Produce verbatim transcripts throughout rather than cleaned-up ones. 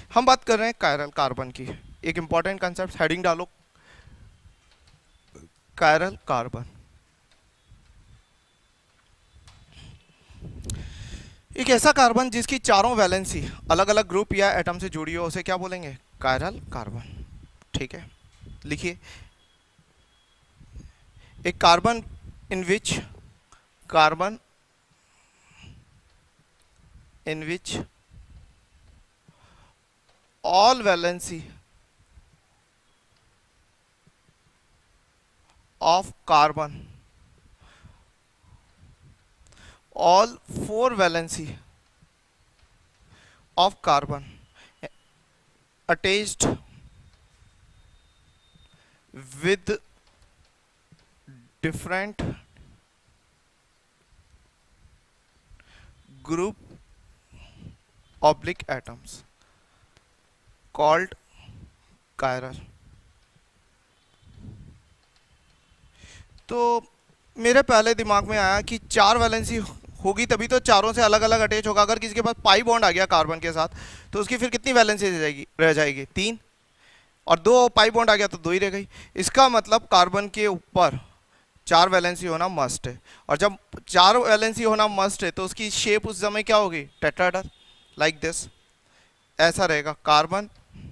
हम बात कर रहे हैं कायरल कार्बन की। एक इंपॉर्टेंट कंसेप्ट, हेडिंग डालो, कायरल कार्बन। एक ऐसा कार्बन जिसकी चारों वैलेंसी अलग अलग ग्रुप या एटम से जुड़ी हो, उसे क्या बोलेंगे? Chiral carbon. ठीक है, लिखिए। एक carbon in which carbon in which all valency of carbon, all four valency of carbon attached with different group oblique atoms called chiral। तो मेरे पहले दिमाग में आया कि चार वैलेंसी होगी तभी तो चारों से अलग अलग अटैच होगा। अगर किसी के पास पाई बॉन्ड आ गया कार्बन के साथ तो उसकी फिर कितनी वैलेंसी रह जाएगी रह जाएगी तीन, और दो पाई बॉन्ड आ गया तो दो ही रह गई। इसका मतलब कार्बन के ऊपर चार वैलेंसी होना मस्ट है, और जब चार वैलेंसी होना मस्ट है तो उसकी शेप उस समय क्या होगी? Tetrahedral, like this. ऐसा रहेगा कार्बन,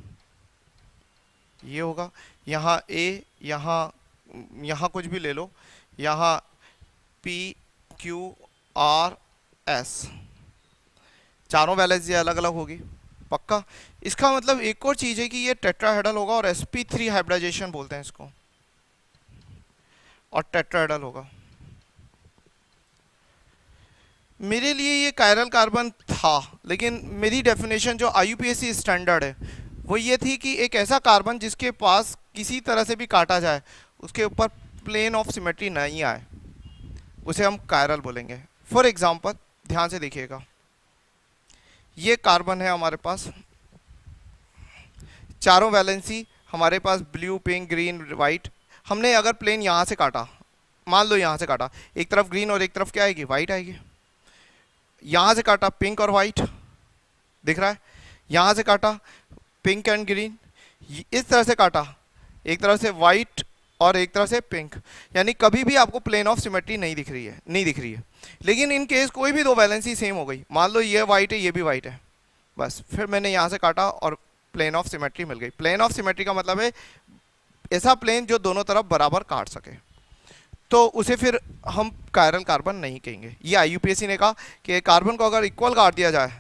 ये होगा, यहाँ ए, यहाँ यहाँ कुछ भी ले लो, यहाँ पी क्यू आर एस, चारों वैलेंसी अलग अलग होगी, पक्का। इसका मतलब एक और चीज है कि ये टेट्राहेड्रल होगा, और एस पी थ्री हाइब्रिडाइजेशन बोलते हैं इसको, और टेट्राहेड्रल होगा। मेरे लिए ये कायरल कार्बन था, लेकिन मेरी डेफिनेशन जो I U P A C standard है वो ये थी कि एक ऐसा कार्बन जिसके पास किसी तरह से भी काटा जाए उसके ऊपर प्लेन ऑफ सिमेट्री नहीं आए, उसे हम कायरल बोलेंगे। फॉर एग्जांपल, ध्यान से देखिएगा, ये कार्बन है हमारे पास, चारों वैलेंसी हमारे पास ब्लू, पिंक, ग्रीन, वाइट। हमने अगर प्लेन यहाँ से काटा, मान लो यहाँ से काटा, एक तरफ ग्रीन और एक तरफ क्या आएगी? वाइट आएगी। यहाँ से काटा पिंक और वाइट, दिख रहा है? यहाँ से काटा पिंक एंड ग्रीन, इस तरह से काटा, एक तरफ से वाइट और एक तरफ से पिंक। यानी कभी भी आपको प्लेन ऑफ सिमेट्री नहीं दिख रही है, नहीं दिख रही है। लेकिन इन केस कोई भी दो वैलेंसी सेम हो गई, मान लो ये वाइट है ये भी वाइट है, बस फिर मैंने यहाँ से काटा और प्लेन ऑफ सिमेट्री मिल गई। प्लेन ऑफ सिमेट्री का मतलब है ऐसा प्लेन जो दोनों तरफ बराबर काट सके, तो उसे फिर हम कायरल कार्बन नहीं कहेंगे। ये आई यू पी ए सी ने कहा कि कार्बन को अगर इक्वल काट दिया जाए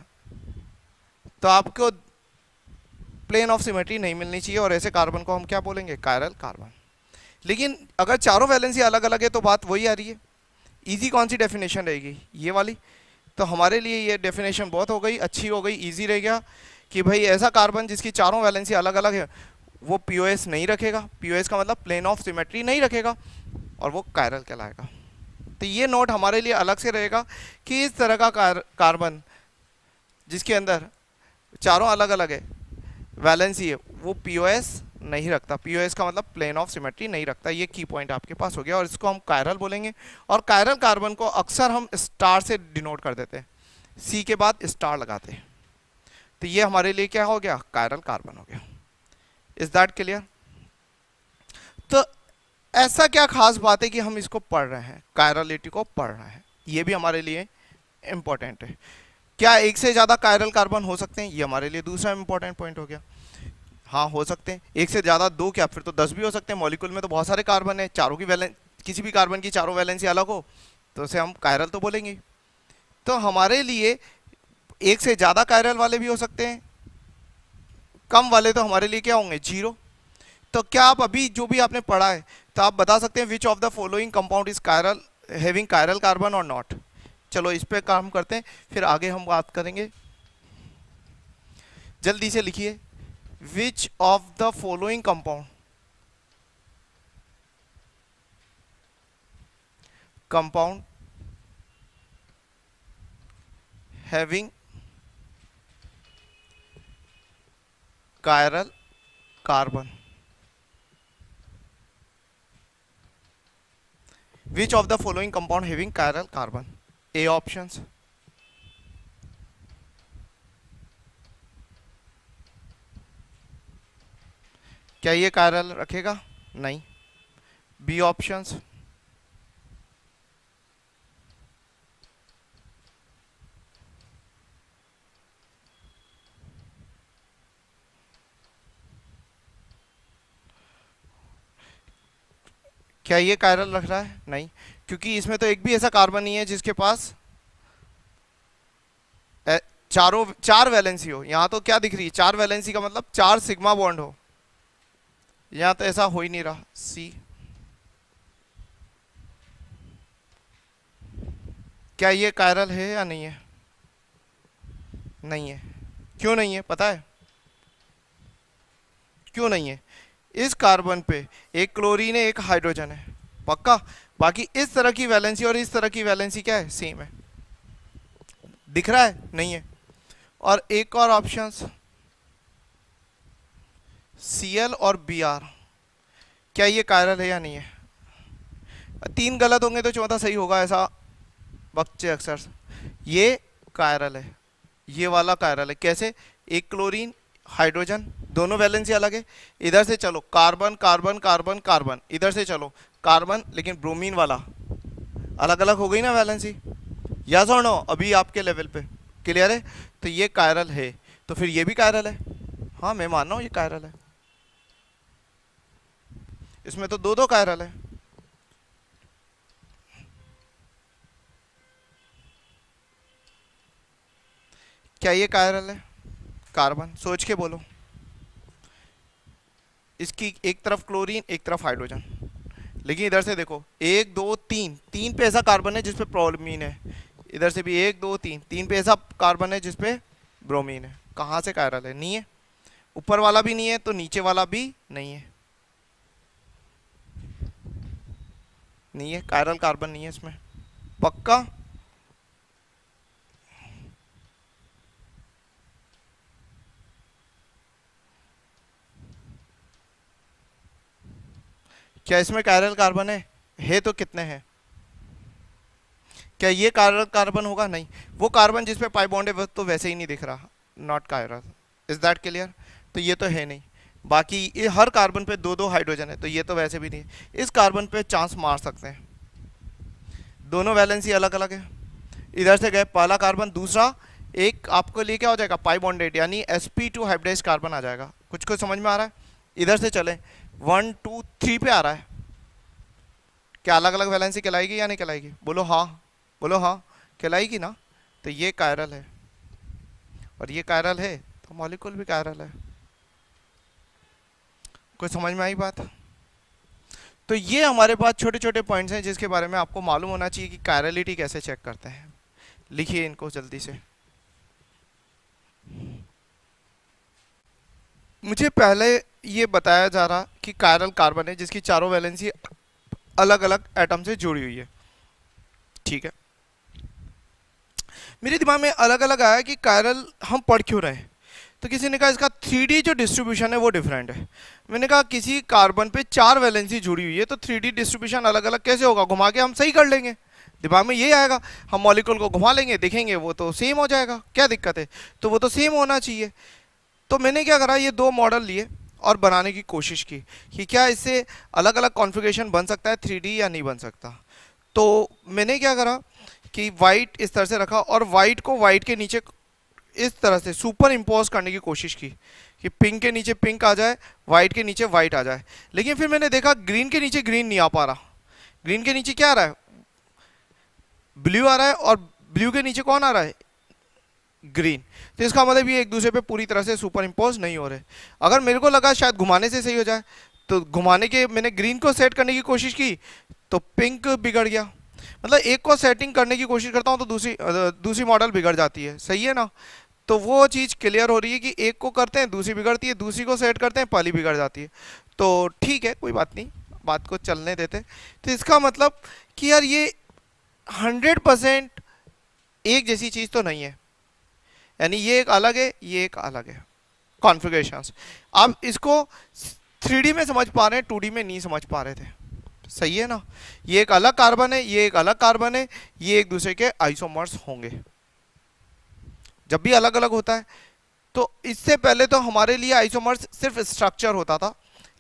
तो आपको प्लेन ऑफ सिमेट्री नहीं मिलनी चाहिए, और ऐसे कार्बन को हम क्या बोलेंगे? Chiral carbon. लेकिन अगर चारों वैलेंसी अलग अलग है तो बात वही आ रही है, इजी कौन सी डेफिनेशन रहेगी? ये वाली। तो हमारे लिए ये डेफिनेशन बहुत हो गई, अच्छी हो गई, इजी रह गया कि भाई ऐसा कार्बन जिसकी चारों वैलेंसी अलग अलग है वो पी ओ एस नहीं रखेगा। पी ओ एस का मतलब प्लेन ऑफ सिमेट्री नहीं रखेगा, और वो कायरल कहलाएगा। तो ये नोट हमारे लिए अलग से रहेगा कि इस तरह का कार, कार्बन जिसके अंदर चारों अलग अलग है वैलेंसी है, वो पी ओ एस नहीं रखता। पी ओ एस का मतलब प्लेन ऑफ सिमेट्री नहीं रखता। ये की पॉइंट आपके पास हो गया, और इसको हम कायरल बोलेंगे। और कायरल कार्बन को अक्सर हम स्टार से डिनोट कर देते हैं, सी के बाद स्टार लगाते हैं। तो ये हमारे लिए क्या हो गया? कायरल कार्बन हो गया। Is that clear? तो ऐसा क्या खास बात है कि हम इसको पढ़ रहे हैं, कायरलिटी को पढ़ रहे हैं? ये भी हमारे लिए इंपॉर्टेंट है। क्या एक से ज़्यादा कायरल कार्बन हो सकते हैं? ये हमारे लिए दूसरा इंपॉर्टेंट पॉइंट हो गया। हाँ, हो सकते हैं। एक से ज़्यादा, दो क्या, फिर तो दस भी हो सकते हैं। मॉलिक्यूल में तो बहुत सारे कार्बन है, चारों की वैलेंस, किसी भी कार्बन की चारों वैलेंसी अलग हो तो उसे हम कायरल तो बोलेंगे। तो हमारे लिए एक से ज़्यादा कायरल वाले भी हो सकते हैं, कम वाले तो हमारे लिए क्या होंगे? जीरो। तो क्या आप अभी जो भी आपने पढ़ा है तो आप बता सकते हैं which of the following compound is chiral having chiral carbon और नॉट? चलो इस पे काम करते हैं, फिर आगे हम बात करेंगे। जल्दी से लिखिए, which of the following compound compound having chiral carbon, which of the following compound having chiral carbon? A options, क्या ये कायरल रखेगा? नहीं। B options. क्या ये कायरल रख रहा है? नहीं, क्योंकि इसमें तो एक भी ऐसा कार्बन नहीं है जिसके पास ए, चारों चार वैलेंसी हो। यहाँ तो क्या दिख रही है? चार वैलेंसी का मतलब चार सिग्मा बॉन्ड हो। यहाँ तो ऐसा हो ही नहीं रहा। सी। क्या ये कायरल है या नहीं है? नहीं है। क्यों नहीं है पता है? क्यों नहीं है? इस कार्बन पे एक क्लोरीन है, एक हाइड्रोजन है, पक्का। बाकी इस तरह की वैलेंसी और इस तरह की वैलेंसी क्या है? सेम है। दिख रहा है? नहीं है। और एक और ऑप्शंस, Cl और Br, क्या ये कायरल है या नहीं है? तीन गलत होंगे तो चौथा सही होगा, ऐसा बच्चे अक्सर। ये कायरल है, ये वाला कायरल है। कैसे? एक क्लोरीन, हाइड्रोजन, दोनों वैलेंसी अलग है। इधर से चलो कार्बन कार्बन कार्बन कार्बन, इधर से चलो कार्बन, लेकिन ब्रोमीन वाला अलग अलग हो गई ना वैलेंसी। यस और नो? अभी आपके लेवल पे क्लियर है? तो ये कायरल है, तो फिर ये भी कायरल है। हाँ मैं मान रहा हूँ ये कायरल है। इसमें तो दो दो कायरल है। क्या ये कायरल है? कार्बन, सोच के बोलो। इसकी एक तरफ क्लोरीन, एक तरफ हाइड्रोजन, लेकिन इधर से देखो एक दो तीन, तीन पे ऐसा कार्बन है जिसपे ब्रोमीन है। इधर से भी एक दो तीन, तीन पे ऐसा कार्बन है जिसपे ब्रोमीन है। कहाँ से कायरल है? नहीं है। ऊपर वाला भी नहीं है तो नीचे वाला भी नहीं है। नहीं है, कायरल कार्बन नहीं है इसमें, पक्का। क्या इसमें कायरल कार्बन है? है तो कितने हैं? क्या ये कायरल कार्बन होगा? नहीं। वो कार्बन जिसपे पाई बॉन्ड है वो तो वैसे ही नहीं दिख रहा, not chiral. Is that clear? तो ये तो है नहीं। बाकी ये हर कार्बन पे दो दो हाइड्रोजन है, तो ये तो वैसे भी नहीं। इस कार्बन पे चांस मार सकते हैं, दोनों वैलेंसी अलग अलग है। इधर से गए पहला कार्बन, दूसरा एक आपको लिए क्या हो जाएगा? पाई बॉन्डेड, यानी S P two hybridize carbon आ जाएगा। कुछ कुछ समझ में आ रहा है? इधर से चले वन टू थ्री पे आ रहा है। क्या अलग अलग वैलेंसी कहलाएगी या नहीं कहलाएगी? बोलो हाँ, बोलो हाँ, कहलाएगी ना। तो ये कायरल है और ये कायरल है, तो मॉलिक्यूल भी कायरल है। कुछ समझ में आई बात? तो ये हमारे पास छोटे छोटे पॉइंट्स हैं जिसके बारे में आपको मालूम होना चाहिए कि कायरलिटी कैसे चेक करते हैं। लिखिए इनको जल्दी से। मुझे पहले ये बताया जा रहा कि कायरल कार्बन है जिसकी चारों वैलेंसी अलग अलग एटम से जुड़ी हुई है, ठीक है। मेरे दिमाग में अलग अलग आया कि कायरल हम पढ़ क्यों रहे हैं। तो किसी ने कहा इसका थ्री डी जो डिस्ट्रीब्यूशन है वो डिफरेंट है। मैंने कहा किसी कार्बन पे चार वैलेंसी जुड़ी हुई है तो थ्री डी डिस्ट्रीब्यूशन अलग अलग कैसे होगा? घुमा के हम सही कर लेंगे, दिमाग में ये आएगा। हम मॉलिक्यूल को घुमा लेंगे, देखेंगे वो तो सेम हो जाएगा, क्या दिक्कत है? तो वो तो सेम होना चाहिए। तो मैंने क्या करा, ये दो मॉडल लिए और बनाने की कोशिश की कि क्या इससे अलग अलग कॉन्फ़िगरेशन बन सकता है थ्री डी या नहीं बन सकता। तो मैंने क्या करा कि वाइट इस तरह से रखा और वाइट को वाइट के नीचे इस तरह से सुपर इम्पोज करने की कोशिश की कि पिंक के नीचे पिंक आ जाए, वाइट के नीचे वाइट आ जाए। लेकिन फिर मैंने देखा ग्रीन के नीचे ग्रीन नहीं आ पा रहा। ग्रीन के नीचे क्या आ रहा है? ब्लू आ रहा है, और ब्लू के नीचे कौन आ रहा है? ग्रीन। तो इसका मतलब ये एक दूसरे पे पूरी तरह से सुपर इम्पोज नहीं हो रहे। अगर मेरे को लगा शायद घुमाने से सही हो जाए, तो घुमाने के मैंने ग्रीन को सेट करने की कोशिश की तो पिंक बिगड़ गया। मतलब एक को सेटिंग करने की कोशिश करता हूँ तो दूसरी दूसरी मॉडल बिगड़ जाती है, सही है ना। तो वो चीज़ क्लियर हो रही है कि एक को करते हैं दूसरी बिगड़ती है, दूसरी को सेट करते हैं पहली बिगड़ जाती है। तो ठीक है, कोई बात नहीं, बात को चलने देते। तो इसका मतलब कि यार ये हंड्रेड परसेंट एक जैसी चीज़ तो नहीं है, यानी ये एक अलग है, ये एक अलग है कॉन्फ़िगरेशंस। आप इसको थ्री डी में समझ पा रहे हैं, टू डी में नहीं समझ पा रहे थे, सही है ना। ये एक अलग कार्बन है, ये एक अलग कार्बन है, ये एक दूसरे के आइसोमर्स होंगे जब भी अलग अलग होता है। तो इससे पहले तो हमारे लिए आइसोमर्स सिर्फ स्ट्रक्चर होता था,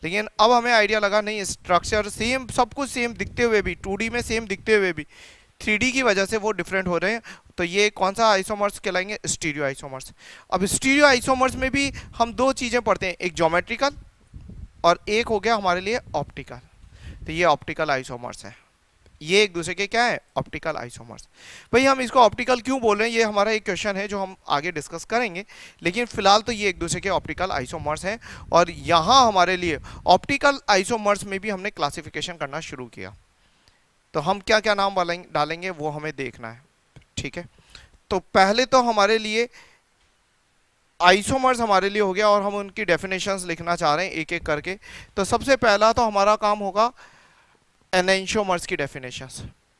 लेकिन अब हमें आइडिया लगा नहीं, स्ट्रक्चर सेम, सब कुछ सेम दिखते हुए भी, टू डी में सेम दिखते हुए भी थ्री डी की वजह से वो डिफरेंट हो रहे हैं। तो ये कौन सा आइसोमर्स कहलाएंगे? Stereo isomers. अब स्टीरियो आइसोमर्स में भी हम दो चीज़ें पढ़ते हैं, एक ज्योमेट्रिकल और एक हो गया हमारे लिए ऑप्टिकल। तो ये ऑप्टिकल आइसोमर्स है, ये एक दूसरे के क्या है? Optical isomers. भाई हम इसको ऑप्टिकल क्यों बोल रहे हैं, ये हमारा एक क्वेश्चन है जो हम आगे डिस्कस करेंगे, लेकिन फिलहाल तो ये एक दूसरे के ऑप्टिकल आइसोमर्स हैं। और यहाँ हमारे लिए ऑप्टिकल आइसोमर्स में भी हमने क्लासिफिकेशन करना शुरू किया। तो हम क्या क्या नाम डालेंगे वो हमें देखना है, ठीक है। तो पहले तो हमारे लिए आइसोमर्स हमारे लिए हो गया और हम उनकी डेफिनेशंस लिखना चाह रहे हैं एक एक करके। तो सबसे पहला तो हमारा काम होगा एनेंशियोमर्स की डेफिनेशंस।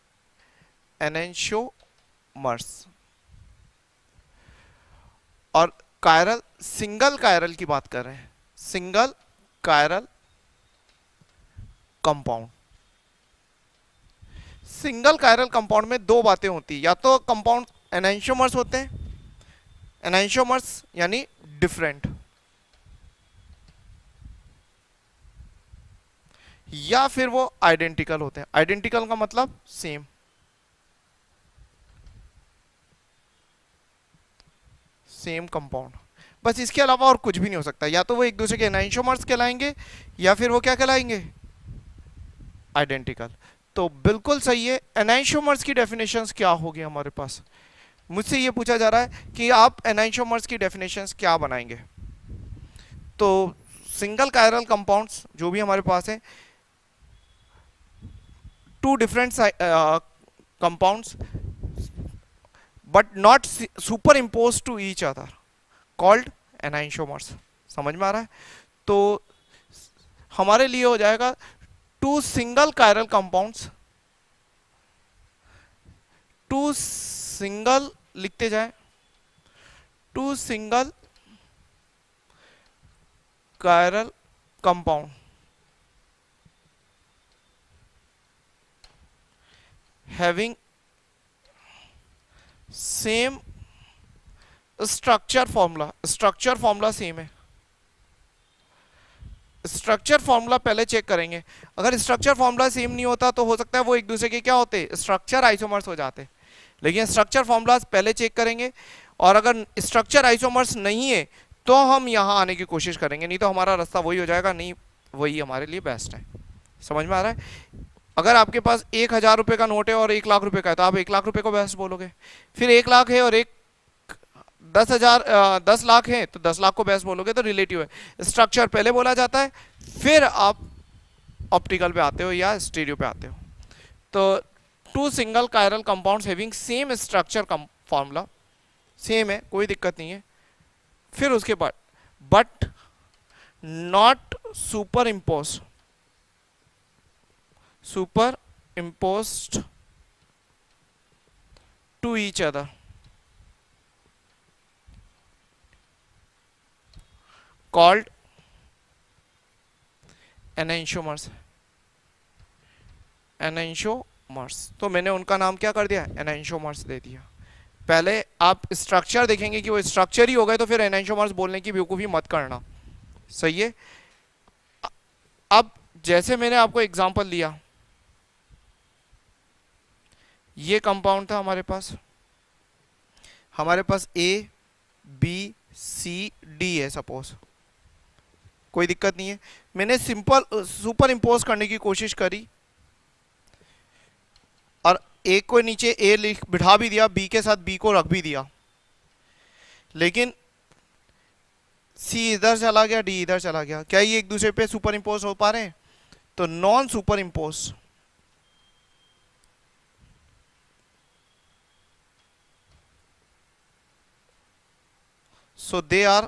एनेंशियोमर्स और कायरल, सिंगल कायरल की बात कर रहे हैं, single chiral compound. Single chiral compound में दो बातें होती है, या तो कंपाउंड एनेंशियोमर्स होते हैं, एनेंशियोमर्स यानी डिफरेंट, या फिर वो आइडेंटिकल होते हैं। आइडेंटिकल का मतलब सेम, सेम कंपाउंड, बस इसके अलावा और कुछ भी नहीं हो सकता। या तो वो एक दूसरे के एनेंशियोमर्स कहलाएंगे या फिर वो क्या कहलाएंगे? आइडेंटिकल। तो बिल्कुल सही है। एनेंशियोमर्स की डेफिनेशंस क्या होगी हमारे पास? मुझसे ये पूछा जा रहा है कि आप एनेंशियोमर्स की डेफिनेशंस क्या बनाएंगे। तो सिंगल कायरल कंपाउंड्स जो भी हमारे पास है, two different compounds but not superimpose to each other, called enantiomers. समझ में आ रहा है? तो हमारे लिए हो जाएगा two single chiral compounds, two single लिखते जाए, two single chiral compound having same structure formula. Structure formula same है। स्ट्रक्चर फॉर्मूला पहले चेक करेंगे। अगर स्ट्रक्चर फॉर्मूला सेम नहीं होता तो हो सकता है वो एक दूसरे के क्या होते? स्ट्रक्चर आइसोमर्स हो जाते। लेकिन स्ट्रक्चर फॉर्मूला पहले चेक करेंगे, और अगर स्ट्रक्चर आइसोमर्स नहीं है तो हम यहाँ आने की कोशिश करेंगे, नहीं तो हमारा रास्ता वही हो जाएगा, नहीं वही हमारे लिए बेस्ट है। समझ में आ रहा है? अगर आपके पास एक हज़ार रुपये का नोट है और एक लाख रुपए का है तो आप एक लाख रुपए को बेस्ट बोलोगे। फिर एक लाख है और एक दस हजार दस लाख है तो दस लाख को बेस्ट बोलोगे। तो रिलेटिव है। स्ट्रक्चर पहले बोला जाता है, फिर आप ऑप्टिकल पे आते हो या स्टीरियो पे आते हो। तो two single chiral compounds having same structure formula, same है, कोई दिक्कत नहीं है। फिर उसके बाद but not superimpose, superimposed to each other, called enantiomers. Enantiomers, तो मैंने उनका नाम क्या कर दिया? एनेंशियोमर्स दे दिया। पहले आप स्ट्रक्चर देखेंगे कि वो स्ट्रक्चर ही हो गए तो फिर एनेंशियोमर्स बोलने की बेवकूफ़ी मत करना। सही है? अब जैसे मैंने आपको एग्जांपल दिया, ये कंपाउंड था हमारे पास, हमारे पास ए बी सी डी है सपोज, कोई दिक्कत नहीं है। मैंने सिंपल सुपर इम्पोज करने की कोशिश करी और ए को नीचे ए लिख बिठा भी दिया, बी के साथ बी को रख भी दिया, लेकिन सी इधर चला गया, डी इधर चला गया। क्या ये एक दूसरे पे सुपर इम्पोज हो पा रहे हैं? तो non superimpose. So they are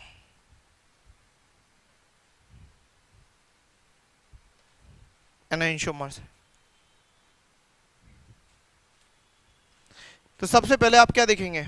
enantiomers. तो सबसे पहले आप क्या देखेंगे?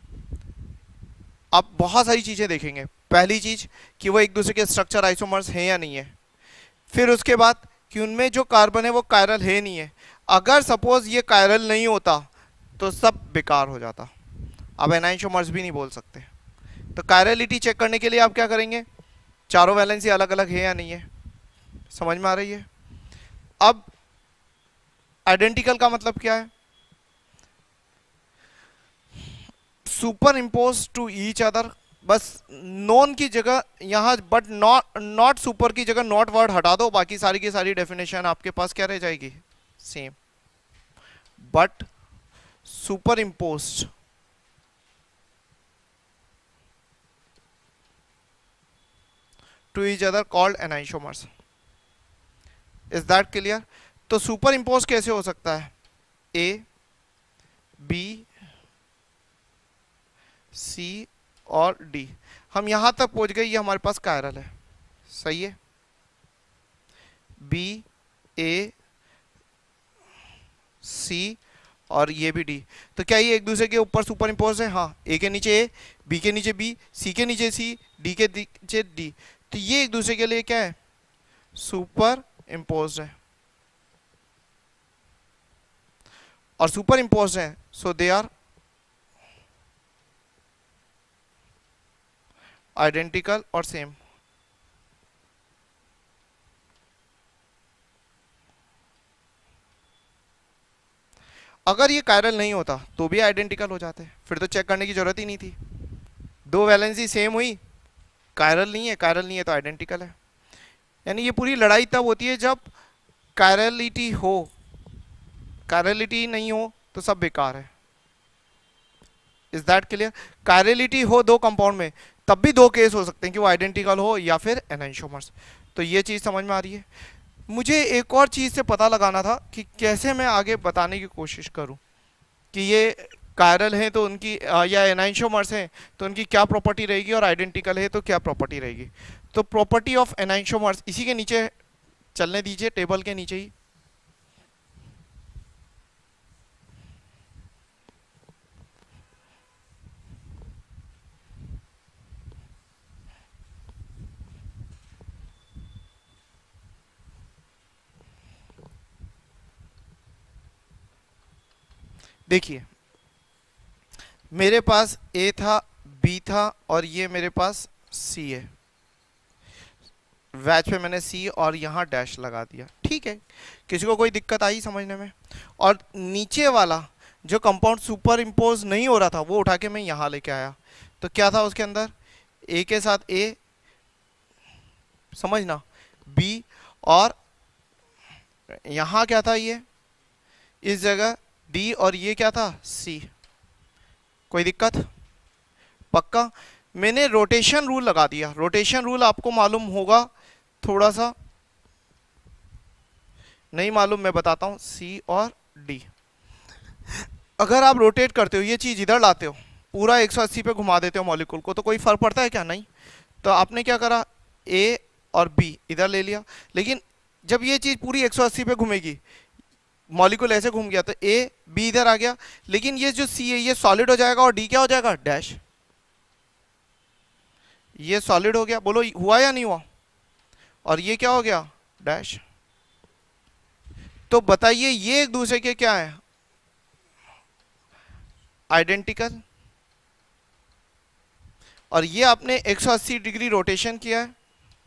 आप बहुत सारी चीजें देखेंगे। पहली चीज कि वो एक दूसरे के स्ट्रक्चर आइसोमर्स हैं या नहीं है। फिर उसके बाद कि उनमें जो कार्बन है वो कायरल है नहीं है। अगर सपोज ये कायरल नहीं होता तो सब बेकार हो जाता, अब एनाइसोमर्स भी नहीं बोल सकते। तो कायरलिटी चेक करने के लिए आप क्या करेंगे? चारों वैलेंसी अलग अलग है या नहीं है। समझ में आ रही है? अब आइडेंटिकल का मतलब क्या है? Superimpose to each other, बस नॉन की जगह यहां बट नॉट नॉट सुपर की जगह नॉट वर्ड हटा दो, बाकी सारी की सारी डेफिनेशन आपके पास क्या रह जाएगी? Same. But superimpose to each other called enantiomers. Is that clear? तो सुपर इम्पोज कैसे हो सकता है? ए बी सी और डी, हम यहां तक पहुंच गए, ये हमारे पास कायरल है, सही है। बी ए सी और ये भी डी, तो क्या ये एक दूसरे के ऊपर सुपर इम्पोज है? हाँ, ए के नीचे ए, बी के नीचे बी, सी के नीचे सी, डी के नीचे डी, तो ये एक दूसरे के लिए क्या है? सुपर इम्पोज है। और सुपर इम्पोज है, सो दे आर आइडेंटिकल और सेम। अगर ये कायरल नहीं होता तो भी आइडेंटिकल हो जाते, फिर तो चेक करने की जरूरत ही नहीं थी। दो वैलेंसी सेम हुई, कायरल नहीं है, कायरल नहीं है तो आइडेंटिकल है। यानी ये पूरी लड़ाई तब होती है जब कायरलिटी हो, कायरलिटी नहीं हो तो सब बेकार है। Is that clear? कायरलिटी हो दो कंपाउंड में तब भी दो केस हो सकते हैं कि वो आइडेंटिकल हो या फिर एनाइसोमर्स। तो ये चीज़ समझ में आ रही है। मुझे एक और चीज़ से पता लगाना था कि कैसे मैं आगे बताने की कोशिश करूं कि ये कायरल हैं तो उनकी या एनाइसोमर्स हैं तो उनकी क्या प्रॉपर्टी रहेगी और आइडेंटिकल है तो क्या प्रॉपर्टी रहेगी। तो प्रॉपर्टी ऑफ एनाइसोमर्स इसी के नीचे चलने दीजिए, टेबल के नीचे ही। देखिए मेरे पास ए था, बी था और ये मेरे पास सी है। वैच पे मैंने सी और यहाँ डैश लगा दिया, ठीक है। किसी को कोई दिक्कत आई समझने में? और नीचे वाला जो कंपाउंड सुपर इम्पोज नहीं हो रहा था वो उठा के मैं यहाँ लेके आया, तो क्या था उसके अंदर? ए के साथ ए, समझना, बी, और यहाँ क्या था? ये इस जगह डी, और ये क्या था? सी। कोई दिक्कत? पक्का? मैंने रोटेशन रूल लगा दिया। रोटेशन रूल आपको मालूम होगा, थोड़ा सा नहीं मालूम, मैं बताता हूं। सी और डी, अगर आप रोटेट करते हो, ये चीज इधर लाते हो, पूरा एक सौ अस्सी पे घुमा देते हो मॉलिक्यूल को, तो कोई फर्क पड़ता है क्या? नहीं। तो आपने क्या करा? ए और बी इधर ले लिया, लेकिन जब ये चीज पूरी एक सौ अस्सी पे घूमेगी, मॉलिक्यूल ऐसे घूम गया, तो ए बी इधर आ गया, लेकिन ये जो सी है ये सॉलिड हो जाएगा और डी क्या हो जाएगा? डैश। ये सॉलिड हो गया, बोलो हुआ या नहीं हुआ? और ये क्या हो गया? डैश। तो बताइए ये एक दूसरे के क्या है? आइडेंटिकल। और ये आपने एक सौ अस्सी डिग्री रोटेशन किया है,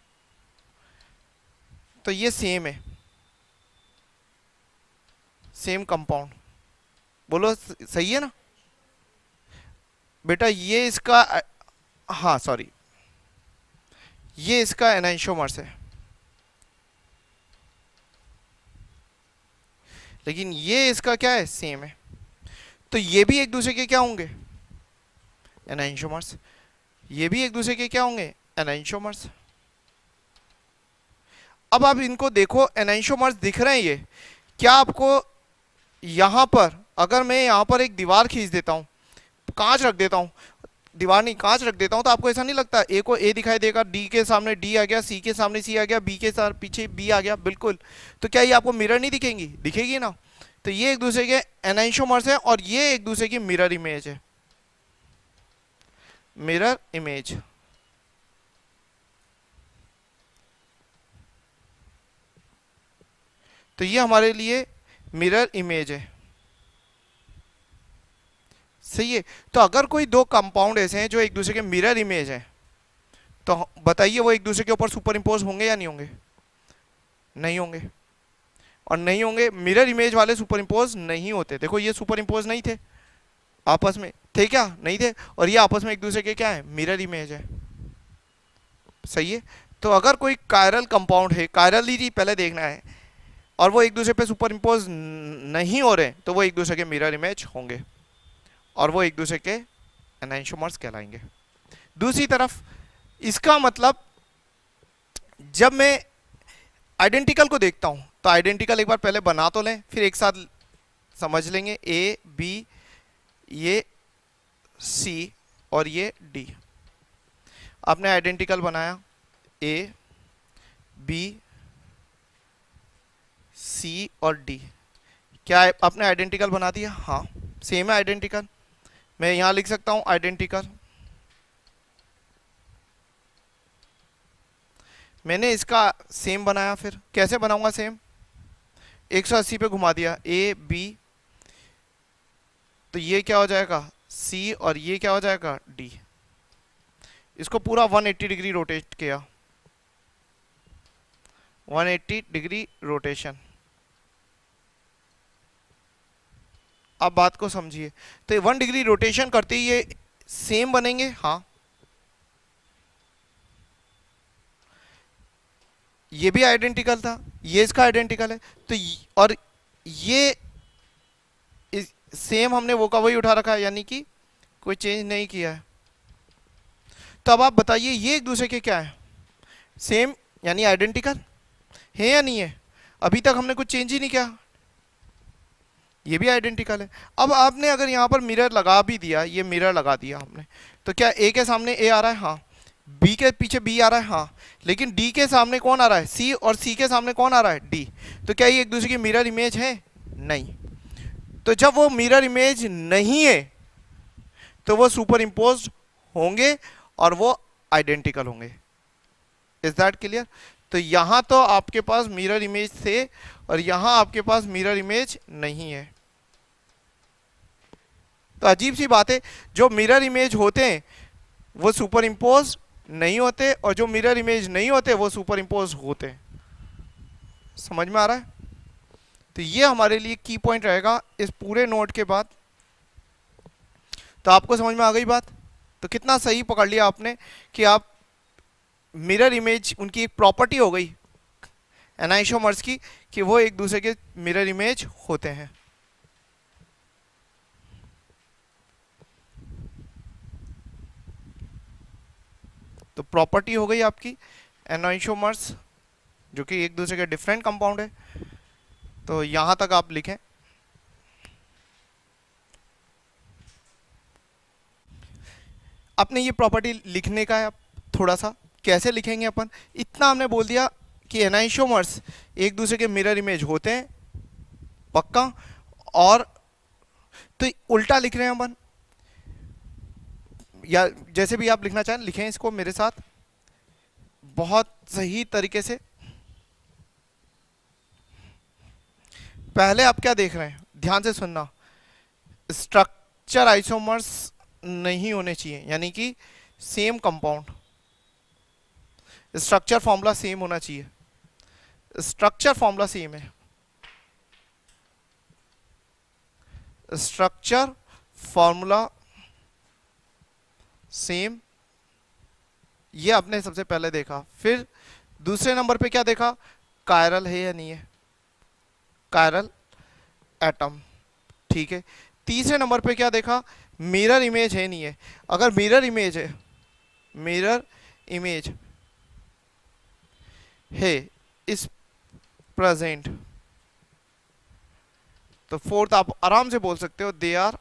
तो ये सेम है, सेम कंपाउंड। बोलो सही है ना बेटा? ये इसका, हाँ सॉरी, ये इसका एनाइसोमर्स है, लेकिन ये इसका क्या है? सेम है। तो ये भी एक दूसरे के क्या होंगे? एनाइसोमर्स। ये भी एक दूसरे के क्या होंगे? एनाइसोमर्स। अब आप इनको देखो, एनाइसोमर्स दिख रहे हैं ये। क्या आपको यहां पर, अगर मैं यहां पर एक दीवार खींच देता हूं, कांच रख देता हूं, दीवार नहीं कांच रख देता हूं, तो आपको ऐसा नहीं लगता ए को ए दिखाई देगा, डी के सामने डी आ गया, सी के सामने सी आ गया, बी के साथ पीछे बी आ गया? बिल्कुल। तो क्या ये आपको मिरर नहीं दिखेंगी? दिखेगी ना। तो ये एक दूसरे के एनाइसोमर्स है और ये एक दूसरे की मिरर इमेज है, मिरर इमेज। तो ये हमारे लिए मिरर इमेज है, सही है। तो अगर कोई दो कंपाउंड ऐसे हैं जो एक दूसरे के मिरर इमेज हैं, तो बताइए वो एक दूसरे के ऊपर सुपर इम्पोज होंगे या नहीं होंगे? नहीं होंगे, और नहीं होंगे। मिरर इमेज वाले सुपर इम्पोज नहीं होते। देखो ये सुपर इम्पोज नहीं थे आपस में, थे क्या? नहीं थे। और ये आपस में एक दूसरे के क्या है? मिरर इमेज है। सही है। तो अगर कोई कायरल कंपाउंड है, कायरल ही पहले देखना है, और वो एक दूसरे पे सुपर इम्पोज नहीं हो रहे, तो वो एक दूसरे के मिरर इमेज होंगे और वो एक दूसरे के एनाइंशोमर्स कहलाएंगे। दूसरी तरफ इसका मतलब जब मैं आइडेंटिकल को देखता हूं तो आइडेंटिकल एक बार पहले बना तो लें, फिर एक साथ समझ लेंगे। ए बी, ये सी और ये डी। आपने आइडेंटिकल बनाया, ए बी सी और डी। क्या आपने आइडेंटिकल बना दिया? हाँ, सेम है आइडेंटिकल। मैं यहां लिख सकता हूं आइडेंटिकल। मैंने इसका सेम बनाया, फिर कैसे बनाऊंगा सेम? एक सौ अस्सी पे घुमा दिया, ए बी, तो ये क्या हो जाएगा? सी, और ये क्या हो जाएगा? डी। इसको पूरा एक सौ अस्सी डिग्री रोटेट किया, एक सौ अस्सी डिग्री रोटेशन। अब बात को समझिए, तो ये वन डिग्री रोटेशन करते ही ये सेम बनेंगे। हाँ, ये भी आइडेंटिकल था, ये इसका आइडेंटिकल है, तो और ये सेम हमने वो का वही उठा रखा है, यानी कि कोई चेंज नहीं किया है। तो अब आप बताइए ये एक दूसरे के क्या है? सेम, यानी आइडेंटिकल है या नहीं है? अभी तक हमने कुछ चेंज ही नहीं किया, ये भी आइडेंटिकल है। अब आपने अगर यहाँ पर मिरर लगा भी दिया, ये मिरर लगा दिया हमने, तो क्या ए के सामने ए आ रहा है? हाँ। बी के पीछे बी आ रहा है? हाँ। लेकिन डी के सामने कौन आ रहा है? सी। और सी के सामने कौन आ रहा है? डी। तो क्या ये एक दूसरे की मिरर इमेज है? नहीं। तो जब वो मिरर इमेज नहीं है तो वो सुपर इम्पोज्ड होंगे और वो आइडेंटिकल होंगे। Is that clear? तो यहां तो आपके पास मिरर इमेज थे और यहां आपके पास मिरर इमेज नहीं है। तो अजीब सी बात है, जो मिरर इमेज होते हैं वो सुपर इम्पोज नहीं होते, और जो मिरर इमेज नहीं होते वो सुपर इम्पोज होते हैं। समझ में आ रहा है? तो ये हमारे लिए की पॉइंट रहेगा इस पूरे नोट के बाद। तो आपको समझ में आ गई बात? तो कितना सही पकड़ लिया आपने कि आप मिरर इमेज, उनकी एक प्रॉपर्टी हो गई एनाइसोमर्स की कि वो एक दूसरे के मिरर इमेज होते हैं। तो प्रॉपर्टी हो गई आपकी एनाइसोमर्स, जो कि एक दूसरे के डिफरेंट कंपाउंड है। तो यहां तक आप लिखें। अपने ये प्रॉपर्टी लिखने का है, अब थोड़ा सा कैसे लिखेंगे अपन। इतना हमने बोल दिया कि एनाइसोमर्स एक दूसरे के मिरर इमेज होते हैं, पक्का। और तो उल्टा लिख रहे हैं अपन, या जैसे भी आप लिखना चाहें लिखें इसको मेरे साथ बहुत सही तरीके से। पहले आप क्या देख रहे हैं, ध्यान से सुनना। स्ट्रक्चर आइसोमर्स नहीं होने चाहिए, यानी कि same compound. Structure formula same होना चाहिए। स्ट्रक्चर फॉर्मूला सेम है, स्ट्रक्चर फॉर्मूला सेम। ये आपने सबसे पहले देखा। फिर दूसरे नंबर पे क्या देखा, कायरल है या नहीं है, कायरल एटम, ठीक है। तीसरे नंबर पे क्या देखा, मिरर इमेज है नहीं है। अगर मिरर इमेज है, मिरर इमेज है इस प्रेजेंट, तो फोर्थ आप आराम से बोल सकते हो they are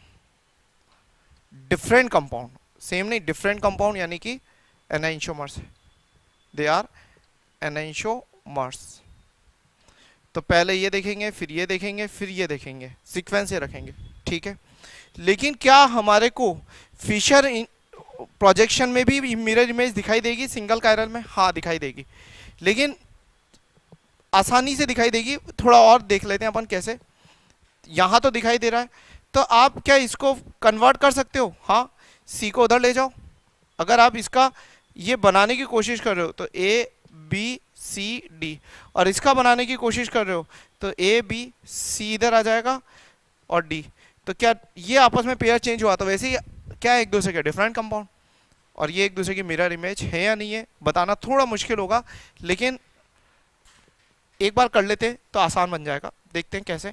different compound. Same नहीं, डिफरेंट कंपाउंड, यानी कि एनाइसोमर्स, दे आर एनाइसोमर्स। तो पहले ये देखेंगे, फिर ये देखेंगे, फिर ये देखेंगे, सीक्वेंस से रखेंगे, ठीक है। लेकिन क्या हमारे को फिशर प्रोजेक्शन में भी मिरर इमेज दिखाई देगी सिंगल कायरल में? हाँ दिखाई देगी, लेकिन आसानी से दिखाई देगी। थोड़ा और देख लेते हैं अपन कैसे। यहां तो दिखाई दे रहा है, तो आप क्या इसको कन्वर्ट कर सकते हो? हाँ, सी को उधर ले जाओ। अगर आप इसका ये बनाने की कोशिश कर रहे हो तो ए बी सी डी, और इसका बनाने की कोशिश कर रहे हो तो ए बी सी इधर आ जाएगा और डी, तो क्या ये आपस में पेयर चेंज हुआ, तो वैसे ही क्या एक दूसरे के डिफरेंट कंपाउंड, और ये एक दूसरे की मिरर इमेज है या नहीं है बताना थोड़ा मुश्किल होगा, लेकिन एक बार कर लेते तो आसान बन जाएगा। देखते हैं कैसे।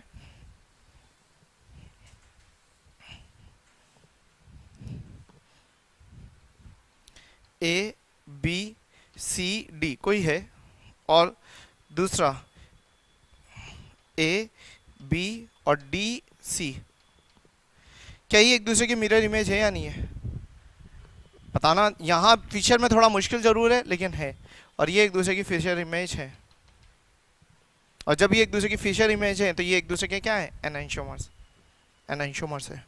ए बी सी डी कोई है, और दूसरा ए बी और डी सी, क्या ये एक दूसरे की मिरर इमेज है या नहीं है बताना। यहाँ फीचर में थोड़ा मुश्किल जरूर है लेकिन है, और ये एक दूसरे की फीचर इमेज है, और जब ये एक दूसरे की फीचर इमेज है तो ये एक दूसरे के क्या है, एनाइंशोमर्स, एनाइंशोमर्स है।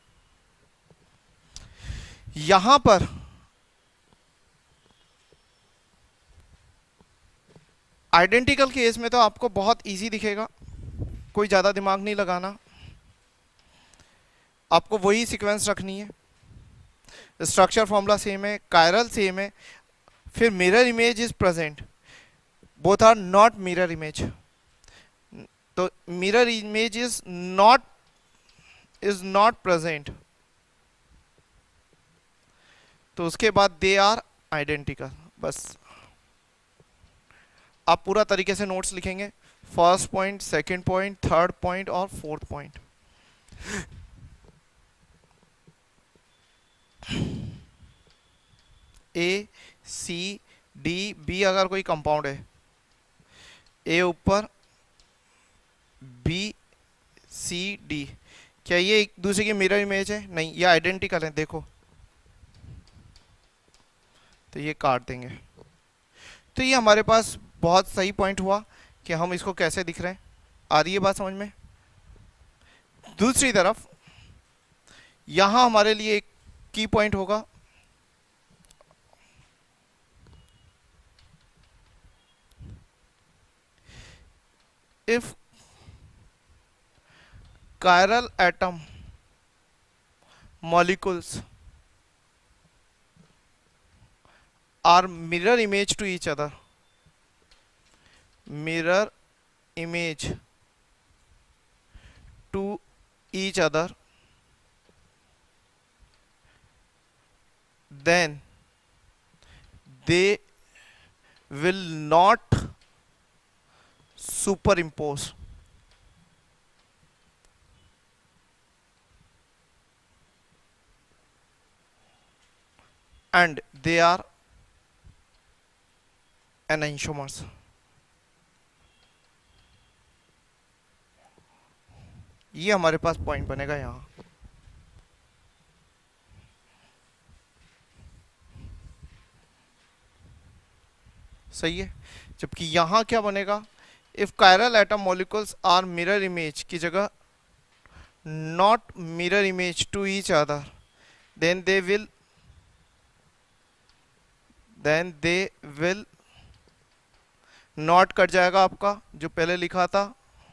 यहां पर आइडेंटिकल केस में तो आपको बहुत इजी दिखेगा, कोई ज्यादा दिमाग नहीं लगाना, आपको वही सीक्वेंस रखनी है, स्ट्रक्चर फॉर्मूला सेम है, कायरल सेम है, फिर mirror image is present, both are not mirror image, तो mirror image is not is not present, तो उसके बाद दे आर आइडेंटिकल। बस आप पूरा तरीके से नोट्स लिखेंगे, first point, second point, third point और fourth point. A C D B अगर कोई कंपाउंड है, ए ऊपर बी सी डी, क्या ये एक दूसरे की मिरर इमेज है, नहीं, ये आइडेंटिकल है, देखो तो ये काट देंगे। तो ये हमारे पास बहुत सही पॉइंट हुआ कि हम इसको कैसे दिख रहे हैं, आ रही है बात समझ में। दूसरी तरफ यहां हमारे लिए एक की पॉइंट होगा, if chiral atom molecules are mirror image to each other, mirror image to each other, then they will not superimpose, and they are enantiomers. ये हमारे पास पॉइंट बनेगा यहां। सही है, जबकि यहां क्या बनेगा, if chiral atom molecules are mirror image की जगह not mirror image to each other, then they will then they will not cut जाएगा आपका जो पहले लिखा था,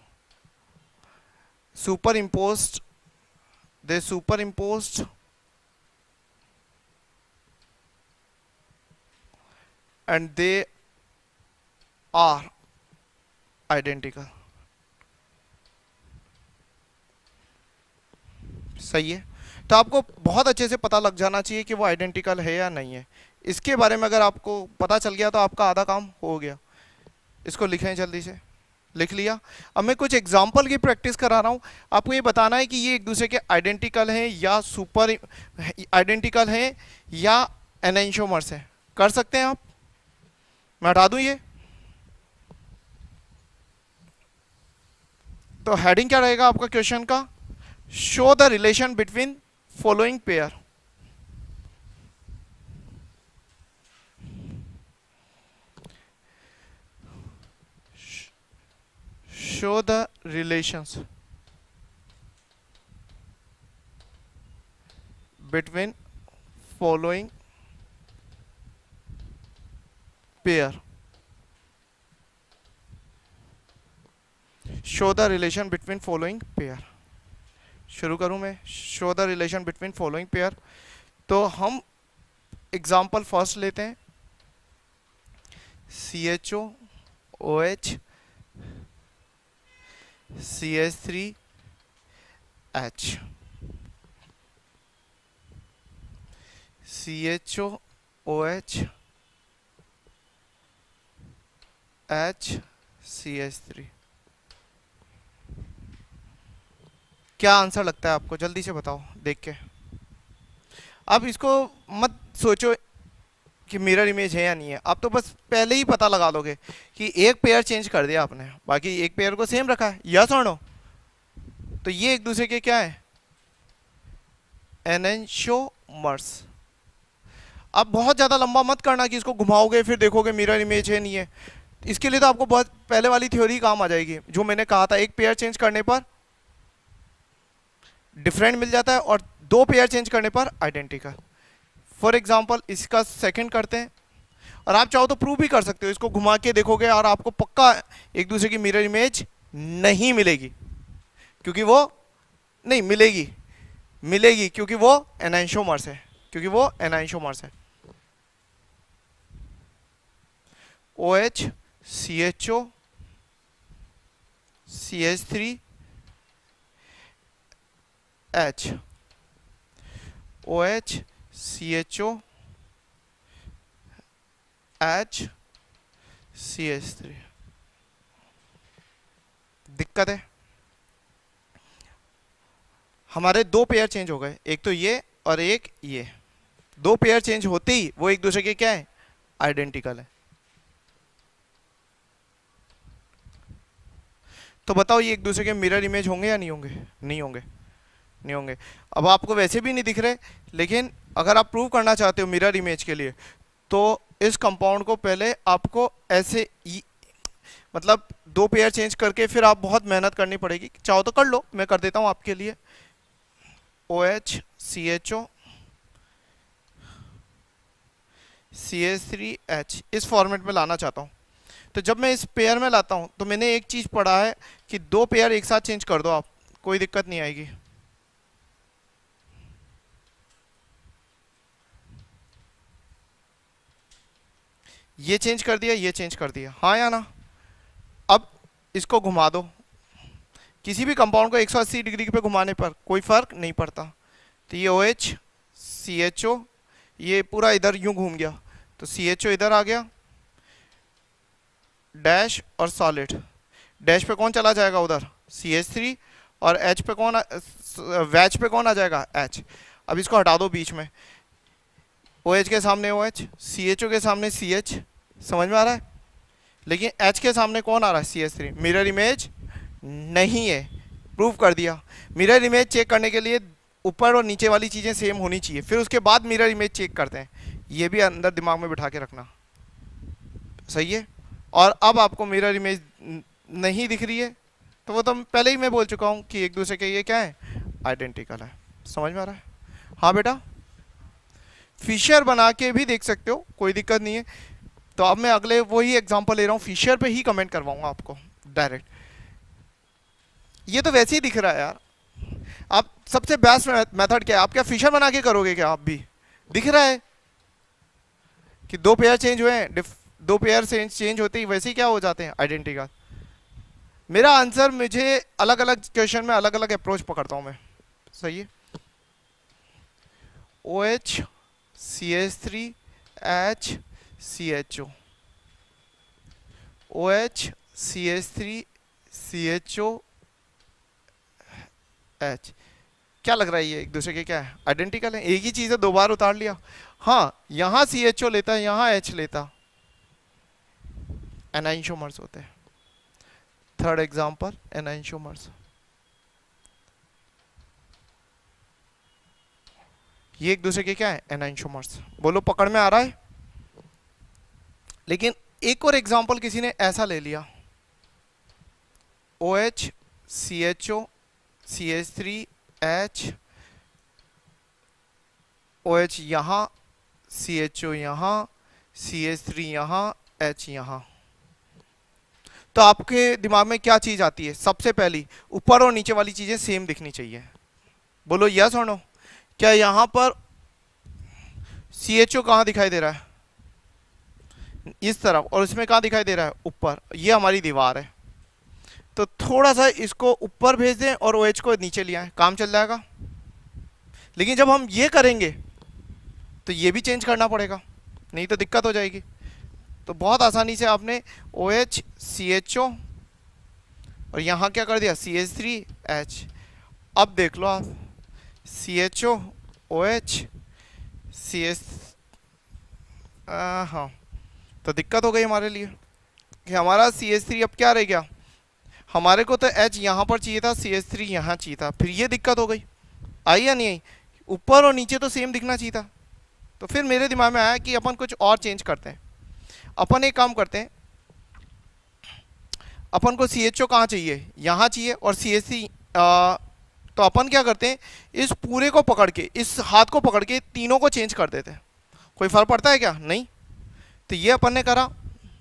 superimposed, they superimposed and they are identical. सही है, तो आपको बहुत अच्छे से पता लग जाना चाहिए कि वो आइडेंटिकल है या नहीं है। इसके बारे में अगर आपको पता चल गया तो आपका आधा काम हो गया। इसको लिखें, जल्दी से लिख लिया। अब मैं कुछ एग्जाम्पल की प्रैक्टिस करा रहा हूँ, आपको ये बताना है कि ये एक दूसरे के आइडेंटिकल हैं या सुपर आइडेंटिकल हैं या एनेंशियोमर्स हैं। कर सकते हैं आप, मैं हटा दूं ये। तो हेडिंग क्या रहेगा आपका क्वेश्चन का, show the relation between following pair. Show the relations between following pair. Show the relation between following pair. शुरू करूं मैं, show the relation between following pair. तो हम एग्जाम्पल फर्स्ट लेते हैं, C H O O H C H three H, C H O O H H C H three. क्या answer लगता है आपको, जल्दी से बताओ देख के। अब इसको मत सोचो कि मिरर इमेज है या नहीं है, आप तो बस पहले ही पता लगा लोगे कि एक पेयर चेंज कर दिया आपने, बाकी एक पेयर को सेम रखा है, यस और नो। तो ये एक दूसरे के क्या है, एनेंशियोमर्स। अब बहुत ज्यादा लंबा मत करना कि इसको घुमाओगे फिर देखोगे मिरर इमेज है नहीं है। इसके लिए तो आपको बहुत पहले वाली थ्योरी काम आ जाएगी, जो मैंने कहा था, एक पेयर चेंज करने पर डिफरेंट मिल जाता है और दो पेयर चेंज करने पर आइडेंटिकल। फॉर एग्जाम्पल इसका सेकंड करते हैं, और आप चाहो तो प्रूव भी कर सकते हो, इसको घुमा के देखोगे और आपको पक्का एक दूसरे की मिरर इमेज नहीं मिलेगी, क्योंकि वो नहीं मिलेगी मिलेगी क्योंकि वो एनांशियोमर्स है, क्योंकि वो एनांशियोमर्स है। O H C H O C H three H, O H C H O H C H three. दिक्कत है, हमारे दो पेयर चेंज हो गए, एक तो ये और एक ये। दो पेयर चेंज होते ही वो एक दूसरे के क्या है, आइडेंटिकल है। तो बताओ ये एक दूसरे के मिरर इमेज होंगे या नहीं होंगे, नहीं होंगे, नहीं होंगे। अब आपको वैसे भी नहीं दिख रहे, लेकिन अगर आप प्रूव करना चाहते हो मिरर इमेज के लिए, तो इस कंपाउंड को पहले आपको ऐसे मतलब दो पेयर चेंज करके फिर आप बहुत मेहनत करनी पड़ेगी। चाहो तो कर लो, मैं कर देता हूं आपके लिए। O H C H O C H three H इस फॉर्मेट में लाना चाहता हूं। तो जब मैं इस पेयर में लाता हूं तो मैंने एक चीज पढ़ा है कि दो पेयर एक साथ चेंज कर दो आप, कोई दिक्कत नहीं आएगी। ये चेंज कर दिया, ये चेंज कर दिया, हाँ या ना। अब इसको घुमा दो, किसी भी कंपाउंड को एक सौ अस्सी डिग्री पे घुमाने पर कोई फर्क नहीं पड़ता। तो ये ओ एच सी एच ओ ये पूरा इधर यूं घूम गया, तो सी एच ओ इधर आ गया, डैश और सॉलिड। डैश पे कौन चला जाएगा उधर, सी एच थ्री, और एच पे कौन, वैच पे कौन आ जाएगा, एच। अब इसको हटा दो बीच में, ओ एच के सामने ओ एच, सी एच ओ के सामने सी एच, समझ में आ रहा है। लेकिन एच के सामने कौन आ रहा है, C H three. Mirror image नहीं है, प्रूव कर दिया। मिरर इमेज चेक करने के लिए ऊपर और नीचे वाली चीज़ें सेम होनी चाहिए, फिर उसके बाद मिरर इमेज चेक करते हैं। ये भी अंदर दिमाग में बिठा के रखना, सही है। और अब आपको मिरर इमेज नहीं दिख रही है, तो वो तो पहले ही मैं बोल चुका हूँ कि एक दूसरे के ये क्या है, आइडेंटिकल है। समझ में आ रहा है, हाँ बेटा। फिशर बना के भी देख सकते हो, कोई दिक्कत नहीं है। तो अब मैं अगले वही एग्जांपल ले रहा हूँ, फिशर पे ही कमेंट करवाऊंगा आपको डायरेक्ट। ये तो वैसे ही दिख रहा है यार। आप सबसे बेस्ट मेथड क्या है, आप क्या फिशर बना के करोगे क्या, आप भी दिख रहा है कि दो पेयर चेंज हुए हैं, दो पेयर से चेंज होते ही वैसे ही क्या हो जाते हैं, आइडेंटिकल। मेरा आंसर, मुझे अलग अलग क्वेश्चन में अलग अलग अप्रोच पकड़ता हूं मैं, सही है। O H C H three H C H O, O H C H three C H O H. क्या लग रहा है ये एक दूसरे के क्या है, आइडेंटिकल है। एक ही चीज है, दो बार उतार लिया। हाँ, यहां सी एच ओ लेता, यहां एच लेता, एनांशियोमर्स होते हैं। Third example, enantiomers. ये एक दूसरे के क्या है, एनांशियोमर्स। बोलो पकड़ में आ रहा है। लेकिन एक और एग्जांपल किसी ने ऐसा ले लिया, O H C H O C H three H, O H यहां, सी एच ओ यहां, सी एच थ्री यहां, एच यहां। तो आपके दिमाग में क्या चीज आती है, सबसे पहली ऊपर और नीचे वाली चीजें सेम दिखनी चाहिए। बोलो यस और नो। क्या यहां पर सी एच ओ कहां दिखाई दे रहा है, इस तरफ, और इसमें कहाँ दिखाई दे रहा है, ऊपर। ये हमारी दीवार है, तो थोड़ा सा इसको ऊपर भेज दें और ओ एच को नीचे ले आए, काम चल जाएगा। लेकिन जब हम ये करेंगे तो ये भी चेंज करना पड़ेगा, नहीं तो दिक्कत हो जाएगी। तो बहुत आसानी से आपने ओ एच सी एच ओ और यहाँ क्या कर दिया, सी एच थ्री एच। अब देख लो आप, C H O O H C H, हाँ, तो दिक्कत हो गई हमारे लिए कि हमारा सी एच थ्री अब क्या रह गया, हमारे को तो H यहाँ पर चाहिए था, सी एच थ्री यहाँ चाहिए था, फिर ये दिक्कत हो गई। आई या नहीं आई, ऊपर और नीचे तो सेम दिखना चाहिए था। तो फिर मेरे दिमाग में आया कि अपन कुछ और चेंज करते हैं। अपन एक काम करते हैं, अपन को सी एच ओ कहाँ चाहिए, यहाँ चाहिए, और सी एच थ्री, तो अपन क्या करते हैं, इस पूरे को पकड़ के, इस हाथ को पकड़ के तीनों को चेंज कर देते हैं। कोई फर्क पड़ता है क्या, नहीं। तो ये अपन ने करा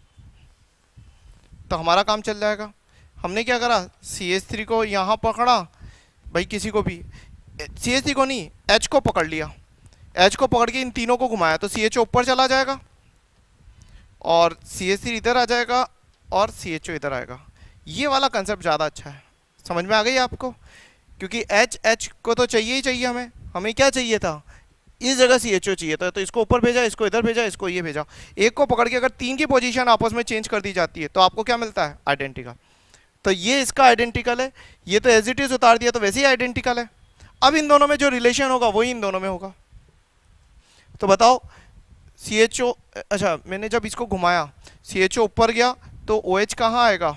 तो हमारा काम चल जाएगा। हमने क्या करा, सी एच थ्री को यहाँ पकड़ा, भाई किसी को भी, सी एच थ्री को नहीं, H को पकड़ लिया, H को पकड़ के इन तीनों को घुमाया, तो सी एच ओ ऊपर चला जाएगा और सी एच थ्री इधर आ जाएगा और सी एच ओ इधर आएगा। ये वाला कंसेप्ट ज़्यादा अच्छा है, समझ में आ गई आपको, क्योंकि H H को तो चाहिए ही चाहिए, हमें हमें क्या चाहिए था, इस जगह सी एच ओ चाहिए था, तो इसको ऊपर भेजा, इसको इधर भेजा, इसको ये भेजा। एक को पकड़ के अगर तीन की पोजीशन आपस में चेंज कर दी जाती है तो आपको क्या मिलता है, आइडेंटिकल। तो ये इसका आइडेंटिकल है, ये तो एज इट इज उतार दिया तो वैसे ही आइडेंटिकल है। अब इन दोनों में जो रिलेशन होगा वही इन दोनों में होगा। तो बताओ सी एच ओ, अच्छा मैंने जब इसको घुमाया, सी एच ओ ऊपर गया तो ओ एच कहाँ आएगा,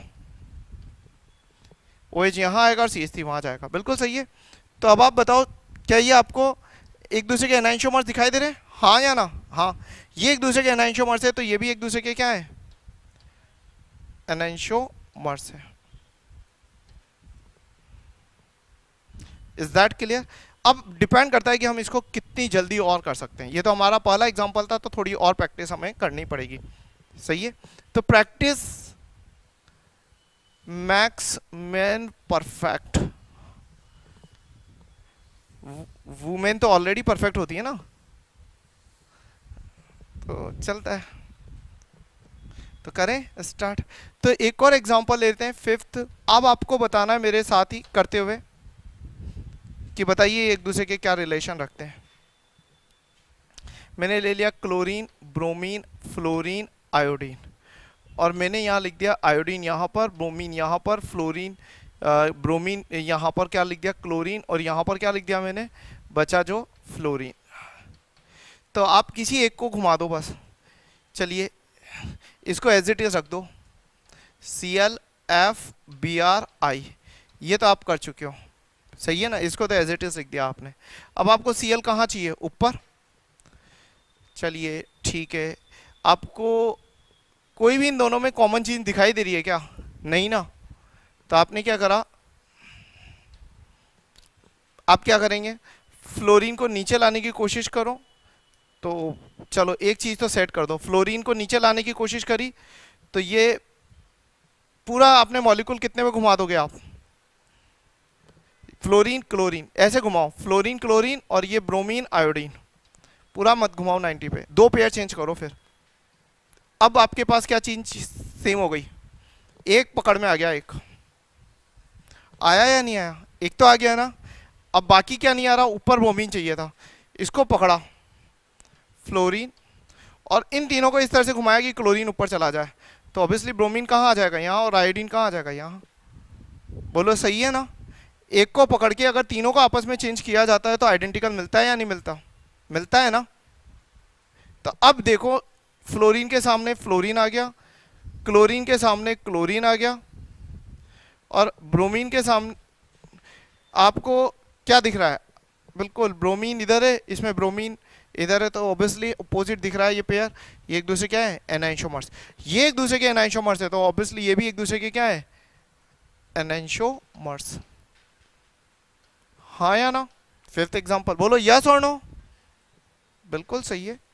ओ एच यहाँ आएगा और सी एच थ्री वहाँ जाएगा, बिल्कुल सही है। तो अब आप बताओ, क्या ये आपको एक दूसरे के एनाइंशोमर्स दिखाई दे रहे हैं, हाँ या ना, हाँ। ये एक दूसरे के एनाइंशोमर्स है, तो ये भी एक दूसरे के क्या है, एनाइंशोमर्स है। Is that clear. अब डिपेंड करता है कि हम इसको कितनी जल्दी और कर सकते हैं। ये तो हमारा पहला एग्जांपल था, तो थोड़ी और प्रैक्टिस हमें करनी पड़ेगी, सही है। तो practice makes man perfect, women तो ऑलरेडी परफेक्ट होती है ना, तो चलता है, तो करें स्टार्ट। तो एक और एग्जांपल लेते हैं, फिफ्थ। अब आपको बताना है मेरे साथ ही करते हुए कि बताइए एक दूसरे के क्या रिलेशन रखते हैं। मैंने ले लिया क्लोरीन, ब्रोमीन, फ्लोरीन, आयोडीन, और मैंने यहाँ लिख दिया आयोडीन यहाँ पर, ब्रोमीन यहाँ पर, फ्लोरीन, ब्रोमीन यहाँ पर क्या लिख दिया, क्लोरीन, और यहाँ पर क्या लिख दिया मैंने, बचा जो फ्लोरीन। तो आप किसी एक को घुमा दो बस। चलिए इसको एज इट इज रख दो, C L F B R I, ये तो आप कर चुके हो, सही है ना। इसको तो एज इट इज लिख दिया आपने। अब आपको सी एल कहाँ चाहिए, ऊपर। चलिए ठीक है, आपको कोई भी इन दोनों में कॉमन चीज दिखाई दे रही है क्या, नहीं ना। तो आपने क्या करा, आप क्या करेंगे, फ्लोरीन को नीचे लाने की कोशिश करो। तो चलो एक चीज तो सेट कर दो, फ्लोरीन को नीचे लाने की कोशिश करी तो ये पूरा आपने मॉलिक्यूल कितने में घुमा दोगे आप, फ्लोरीन क्लोरीन ऐसे घुमाओ, फ्लोरीन क्लोरीन, और ये ब्रोमीन आयोडीन, पूरा मत घुमाओ नाइन्टी पे, दो पेयर चेंज करो फिर। अब आपके पास क्या चीज सेम हो गई, एक पकड़ में आ गया, एक आया या नहीं आया, एक तो आ गया ना। अब बाकी क्या नहीं आ रहा, ऊपर ब्रोमीन चाहिए था, इसको पकड़ा फ्लोरीन, और इन तीनों को इस तरह से घुमाया कि क्लोरीन ऊपर चला जाए, तो ऑब्वियसली ब्रोमीन कहाँ आ जाएगा, यहाँ, और आयोडीन कहाँ आ जाएगा, यहाँ। बोलो सही है ना। एक को पकड़ के अगर तीनों को आपस में चेंज किया जाता है तो आइडेंटिकल मिलता है या नहीं मिलता, मिलता है ना। तो अब देखो, फ्लोरीन के सामने फ्लोरीन आ गया, क्लोरीन के सामने क्लोरीन आ गया, और ब्रोमीन के सामने आपको क्या दिख रहा है, बिल्कुल ब्रोमीन इधर है, इसमें ब्रोमीन इधर है, तो ऑब्वियसली अपोजिट दिख रहा है ये पेयर। ये एक दूसरे क्या है, एनाइंशोमर्स। ये एक दूसरे के एनाइंशोमर्स है, तो ऑब्वियसली ये भी एक दूसरे के क्या है, एनाइंशोमर्स। हाँ या ना। फिफ्थ एग्जांपल बोलो यस और नो, बिल्कुल सही है।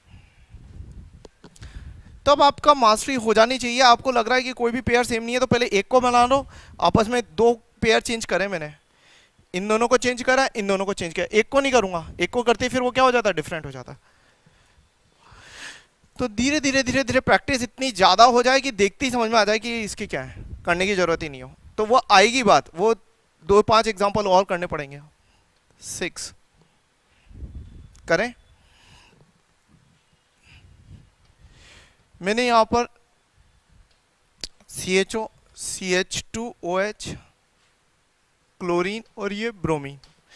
तब आपका मास्टरी हो जानी चाहिए। आपको लग रहा है कि कोई भी पेयर सेम नहीं है, तो पहले एक को बना लो, आपस में दो पेयर चेंज करें मैंने, इन दोनों को चेंज करा, इन दोनों को चेंज किया, एक को नहीं करूंगा, एक को करते फिर वो क्या हो जाता है, डिफरेंट हो जाता है। तो धीरे धीरे धीरे धीरे प्रैक्टिस इतनी ज़्यादा हो जाए कि देखते ही समझ में आ जाए कि इसकी क्या है, करने की ज़रूरत ही नहीं हो, तो वो आएगी बात। वो दो पांच एग्जांपल और करने पड़ेंगे। सिक्स करें। मैंने यहां पर C H O, C H two O H, chlorine और ये ब्रोमीन।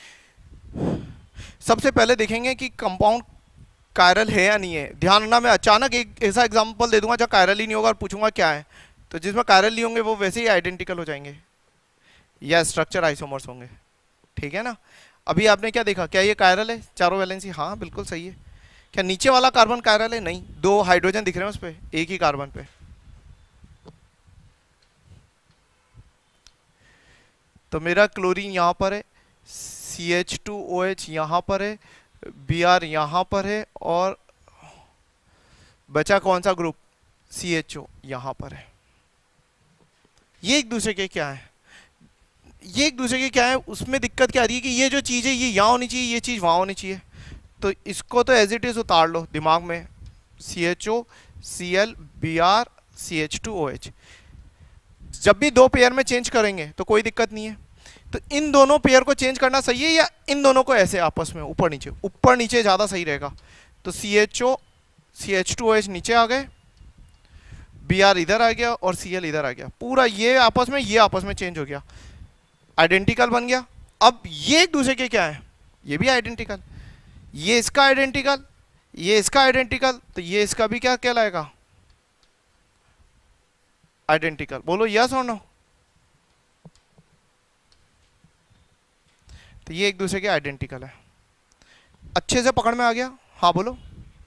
सबसे पहले देखेंगे कि कंपाउंड कायरल है या नहीं है। ध्यान रखना, मैं अचानक एक ऐसा एग्जांपल दे दूंगा जहाँ कायरल ही नहीं होगा और पूछूंगा क्या है, तो जिसमें कायरल नहीं होंगे वो वैसे ही आइडेंटिकल हो जाएंगे या स्ट्रक्चर आइसोमर्स होंगे, ठीक है ना। अभी आपने क्या देखा, क्या ये कायरल है, चारों वैलेंसी, हाँ बिल्कुल सही है। क्या नीचे वाला कार्बन कायरल है, नहीं, दो हाइड्रोजन दिख रहे हैं उस पर, एक ही कार्बन पे। तो मेरा क्लोरीन यहां पर है, C H two O H यहां पर है, बी आर यहां पर है, और बचा कौन सा ग्रुप, सी एच ओ यहां पर है। ये एक दूसरे के क्या है, ये एक दूसरे के क्या है, उसमें दिक्कत क्या आ रही है कि ये जो चीज़ है ये यहाँ होनी चाहिए, ये चीज़ वहाँ होनी चाहिए। तो इसको तो एज इट इज़ उतार लो दिमाग में, C H O, C L, B R, C H two O H. जब भी दो पेयर में चेंज करेंगे तो कोई दिक्कत नहीं है। तो इन दोनों पेयर को चेंज करना सही है या इन दोनों को ऐसे आपस में ऊपर नीचे, ऊपर नीचे ज़्यादा सही रहेगा। तो C H O, C H two O H नीचे आ गए, बी आर इधर आ गया और सी एल इधर आ गया, पूरा ये आपस में, ये आपस में चेंज हो गया, आइडेंटिकल बन गया। अब ये एक दूसरे के क्या है, ये भी आइडेंटिकल, ये इसका आइडेंटिकल, ये इसका आइडेंटिकल, तो ये इसका भी क्या कहलाएगा, आइडेंटिकल। बोलो यस और नो। तो ये एक दूसरे के आइडेंटिकल है। अच्छे से पकड़ में आ गया, हाँ बोलो।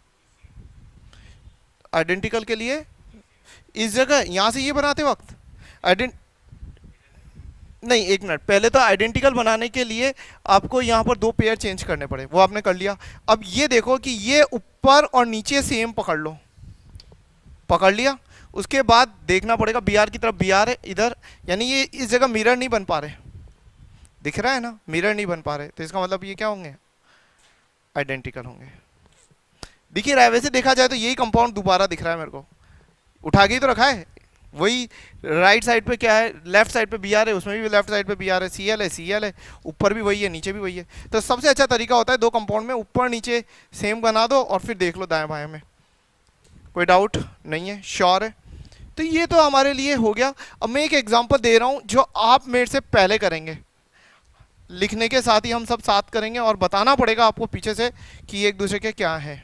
आइडेंटिकल के लिए इस जगह यहां से ये बनाते वक्त आइडेंट नहीं, एक मिनट, पहले तो आइडेंटिकल बनाने के लिए आपको यहाँ पर दो पेयर चेंज करने पड़े, वो आपने कर लिया। अब ये देखो कि ये ऊपर और नीचे सेम पकड़ लो, पकड़ लिया। उसके बाद देखना पड़ेगा बी आर की तरफ, बी आर है इधर, यानी ये इस जगह मिरर नहीं बन पा रहे, दिख रहा है ना, मिरर नहीं बन पा रहे, तो इसका मतलब ये क्या होंगे, आइडेंटिकल होंगे। दिख ही रहा है, वैसे देखा जाए तो यही कंपाउंड दोबारा दिख रहा है मेरे को, उठा के ही तो रखा है। वही राइट साइड पे क्या है, लेफ्ट साइड पे बी आर है, उसमें भी लेफ्ट साइड पे बी आर है, सी एल है, सी एल है, ऊपर भी वही है, नीचे भी वही है। तो सबसे अच्छा तरीका होता है दो कंपाउंड में ऊपर नीचे सेम बना दो और फिर देख लो दाएं बाएं में, कोई डाउट नहीं है, श्योर है। तो ये तो हमारे लिए हो गया। अब मैं एक एग्जांपल दे रहा हूं जो आप मेरे से पहले करेंगे, लिखने के साथ ही हम सब साथ करेंगे और बताना पड़ेगा आपको पीछे से कि एक दूसरे के क्या है।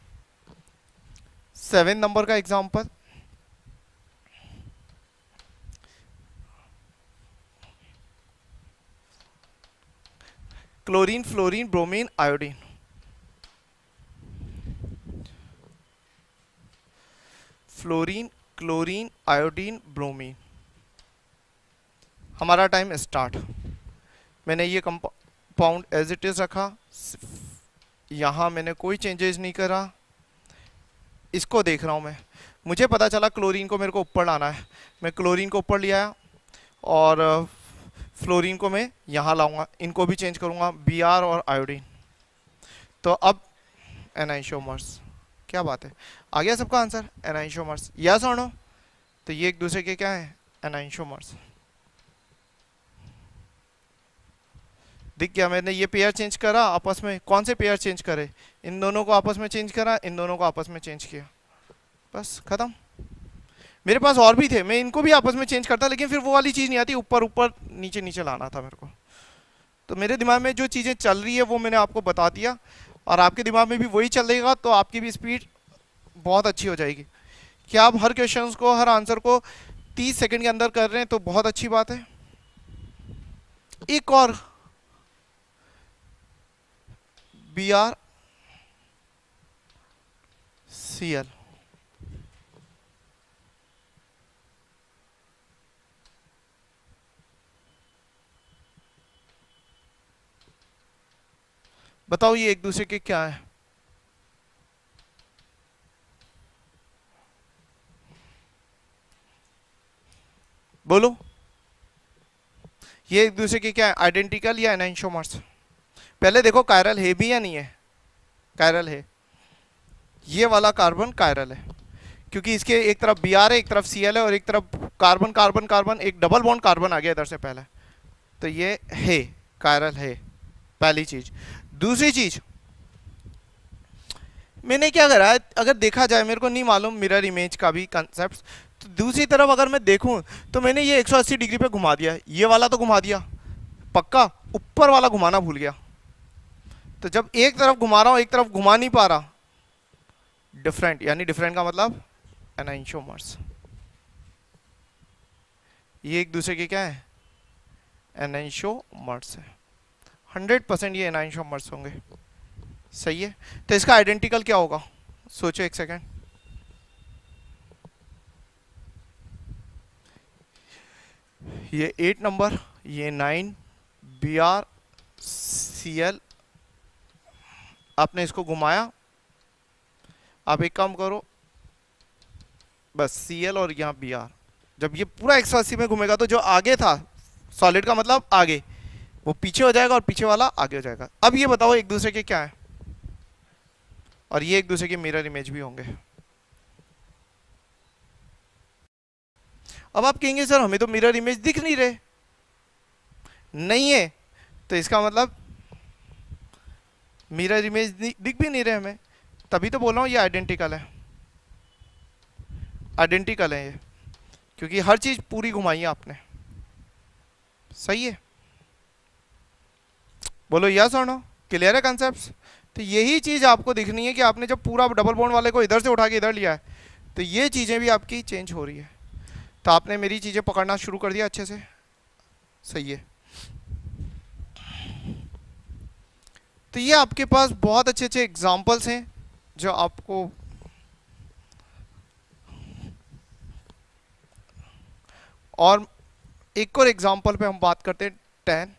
सेवन नंबर का example, chlorine, fluorine, bromine, iodine. Fluorine, chlorine, iodine, bromine. हमारा टाइम स्टार्ट। मैंने ये कंपाउंड एज इट इज रखा, यहां मैंने कोई चेंजेस नहीं करा। इसको देख रहा हूं मैं, मुझे पता चला क्लोरीन को मेरे को ऊपर लाना है, मैं क्लोरीन को ऊपर लिया और फ्लोरीन को मैं यहाँ लाऊंगा, इनको भी चेंज करूंगा, बी आर और आयोडीन। तो अब एनाइसोमर्स, क्या बात है, आ गया सबका आंसर, एनाइसोमर्स, यस और नो। तो ये एक दूसरे के क्या है, एनाइसोमर्स। दिख गया, मैंने ये पेयर चेंज करा आपस में, कौन से पेयर चेंज करे, इन दोनों को आपस में चेंज करा, इन दोनों को आपस में चेंज किया, बस खत्म। मेरे पास और भी थे, मैं इनको भी आपस में चेंज करता, लेकिन फिर वो वाली चीज़ नहीं आती, ऊपर ऊपर नीचे नीचे लाना था मेरे को। तो मेरे दिमाग में जो चीज़ें चल रही है वो मैंने आपको बता दिया, और आपके दिमाग में भी वही चल रहेगा, तो आपकी भी स्पीड बहुत अच्छी हो जाएगी। क्या आप हर क्वेश्चन को, हर आंसर को तीस सेकेंड के अंदर कर रहे हैं, तो बहुत अच्छी बात है। एक और, बी आर सी एल, बताओ ये एक दूसरे के क्या है, बोलो ये एक दूसरे के क्या है, आइडेंटिकल या एनाइसोमर्स। पहले देखो कायरल है भी या नहीं है, कायरल है, ये वाला कार्बन कायरल है, क्योंकि इसके एक तरफ बी आर है, एक तरफ सी एल है, और एक तरफ कार्बन कार्बन कार्बन, एक डबल बॉन्ड कार्बन आ गया इधर से पहले, तो ये है कायरल है, पहली चीज। दूसरी चीज मैंने क्या करा है, अगर देखा जाए, मेरे को नहीं मालूम मिरर इमेज का भी कंसेप्ट, तो दूसरी तरफ अगर मैं देखूं तो मैंने ये एक सौ अस्सी डिग्री पे घुमा दिया, ये वाला तो घुमा दिया पक्का, ऊपर वाला घुमाना भूल गया। तो जब एक तरफ घुमा रहा हूं एक तरफ घुमा नहीं पा रहा, डिफरेंट, यानी डिफरेंट का मतलब एनाइंशोमर्स, ये एक दूसरे के क्या है, एनाइंशोमर्स है, हंड्रेड परसेंट ये एनाइंशोमर्स होंगे। सही है, तो इसका आइडेंटिकल क्या होगा, सोचो एक सेकेंड। ये एट नंबर, ये nine, B R C L, आपने इसको घुमाया, आप एक काम करो, बस सी एल और यहाँ बी आर, जब ये पूरा एक सौ अस्सी में घूमेगा तो जो आगे था सॉलिड का मतलब आगे, वो पीछे हो जाएगा और पीछे वाला आगे हो जाएगा। अब ये बताओ एक दूसरे के क्या है, और ये एक दूसरे के मिरर इमेज भी होंगे। अब आप कहेंगे सर हमें तो मिरर इमेज दिख नहीं रहे, नहीं है, तो इसका मतलब मिरर इमेज दिख भी नहीं रहे हमें, तभी तो बोल रहा हूं ये आइडेंटिकल है, आइडेंटिकल है ये, क्योंकि हर चीज पूरी घुमाई है आपने। सही है, बोलो यस और नो, क्लियर है कॉन्सेप्ट्स। तो यही चीज आपको दिखनी है कि आपने जब पूरा डबल बॉन्ड वाले को इधर से उठा के इधर लिया है, तो ये चीजें भी आपकी चेंज हो रही है। तो आपने मेरी चीजें पकड़ना शुरू कर दिया अच्छे से। सही है, तो ये आपके पास बहुत अच्छे अच्छे एग्जाम्पल्स हैं जो आपको और एक और एग्जाम्पल पे हम बात करते हैं, टेन।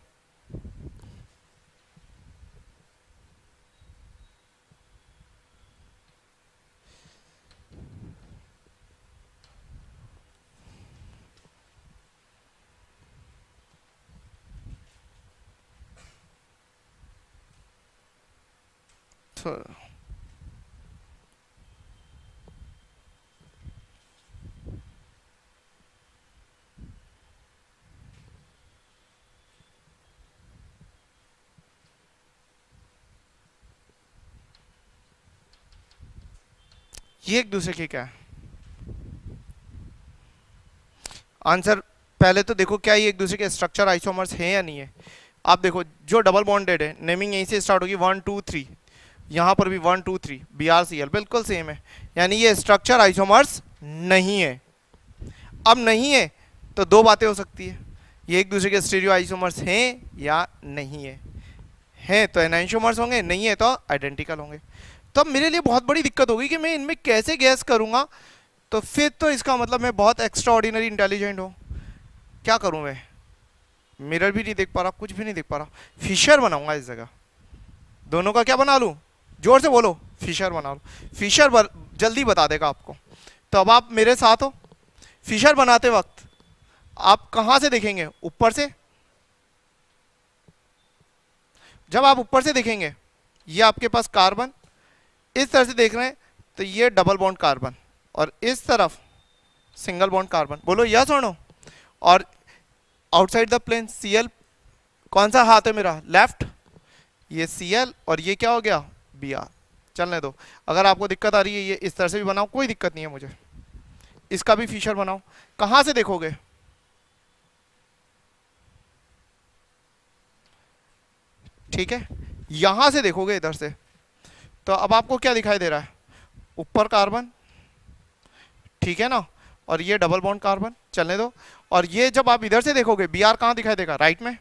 तो ये एक दूसरे के क्या है आंसर, पहले तो देखो क्या ये एक दूसरे के स्ट्रक्चर आइसोमर्स हैं या नहीं है। आप देखो जो डबल बॉन्डेड है, नेमिंग यहीं से स्टार्ट होगी, वन टू थ्री, यहाँ पर भी one two three, B R C L बिल्कुल सेम है, यानी ये स्ट्रक्चर आइसोमर्स नहीं है। अब नहीं है तो दो बातें हो सकती है, ये एक दूसरे के स्टीरियो आइसोमर्स हैं या नहीं है, हैं तो एनाइंशोमर्स होंगे, नहीं है तो आइडेंटिकल होंगे। तो अब मेरे लिए बहुत बड़ी दिक्कत होगी कि मैं इनमें कैसे गैस करूंगा, तो फिर तो इसका मतलब मैं बहुत एक्स्ट्रा ऑर्डिनरी इंटेलिजेंट हूँ। क्या करूँ मैं, मिरर भी नहीं देख पा रहा, कुछ भी नहीं देख पा रहा, फिशर बनाऊंगा इस जगह, दोनों का क्या बना लूं, जोर से बोलो, फिशर बना लो। फिशर बर, जल्दी बता देगा आपको। तो अब आप मेरे साथ हो, फिशर बनाते वक्त आप कहां से देखेंगे, ऊपर से। जब आप ऊपर से देखेंगे, ये आपके पास कार्बन इस तरह से देख रहे हैं, तो ये डबल बॉन्ड कार्बन, और इस तरफ सिंगल बॉन्ड कार्बन, बोलो यस और नो। और outside the plane C L, कौन सा हाथ है मेरा, लेफ्ट, ये सी एल, और ये क्या हो गया, बी आर। चलने दो, अगर आपको दिक्कत आ रही है ये इस तरह से भी बनाओ, कोई दिक्कत नहीं है मुझे, इसका भी फीचर बनाओ। कहां से देखोगे, ठीक है, यहां से देखोगे इधर से। तो अब आपको क्या दिखाई दे रहा है, ऊपर कार्बन, ठीक है ना, और ये डबल बॉन्ड कार्बन, चलने दो। और ये जब आप इधर से देखोगे, बी आर कहां दिखाई देगा, राइट में,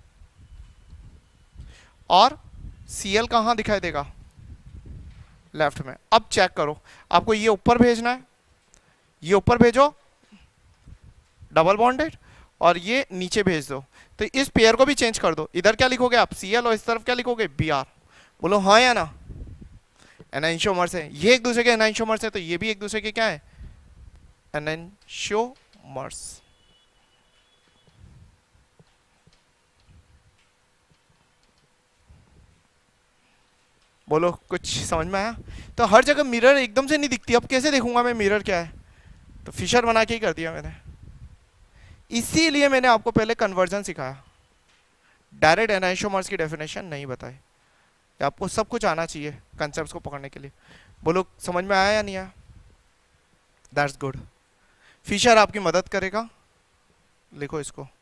और सी एल कहां दिखाई देगा, लेफ्ट में। अब चेक करो, आपको ये ऊपर भेजना है, ये ऊपर भेजो डबल बॉन्डेड, और ये नीचे भेज दो। तो इस पेयर को भी चेंज कर दो, इधर क्या लिखोगे आप, सी एल, और इस तरफ क्या लिखोगे, बी आर। बोलो हाँ या ना, एनाइंशोमर्स है, ये एक दूसरे के एनाइंशोमर्स है, तो ये भी एक दूसरे के क्या है, एनाइंशोमर्स। बोलो कुछ समझ में आया? तो हर जगह मिरर एकदम से नहीं दिखती, अब कैसे देखूंगा मैं मिरर क्या है? तो फिशर बना के ही कर दिया मैंने। इसीलिए मैंने आपको पहले कन्वर्जन सिखाया, डायरेक्ट एनाइसोमर्स की डेफिनेशन नहीं बताई। आपको सब कुछ आना चाहिए कंसेप्ट को पकड़ने के लिए। बोलो समझ में आया या नहीं आया? That's good. फिशर आपकी मदद करेगा, लिखो इसको।